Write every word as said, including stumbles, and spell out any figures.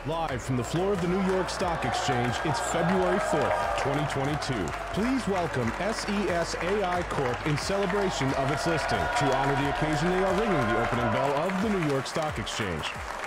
Live from the floor of the New York Stock Exchange, it's February fourth, twenty twenty-two. Please welcome S E S A I Corp in celebration of its listing. To honor the occasion, they are ringing the opening bell of the New York Stock Exchange.